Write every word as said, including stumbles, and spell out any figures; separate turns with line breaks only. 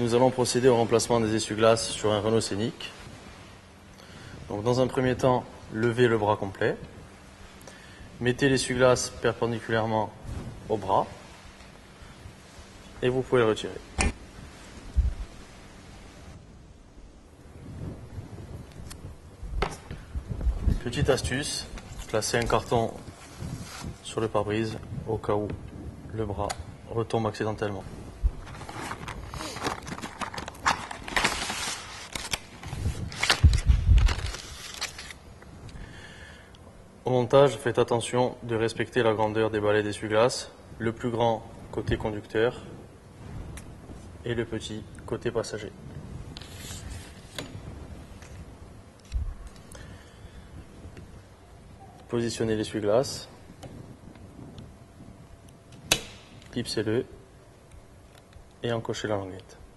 nous allons procéder au remplacement des essuie-glaces sur un Renault Scénic. Donc, dans un premier temps, levez le bras complet. Mettez l'essuie-glace perpendiculairement au bras et vous pouvez le retirer. Petite astuce, placez un carton sur le pare-brise au cas où le bras retombe accidentellement. Au montage, faites attention de respecter la grandeur des balais d'essuie-glace, le plus grand côté conducteur et le petit côté passager. Positionnez l'essuie-glace, clipsez-le et encochez la languette.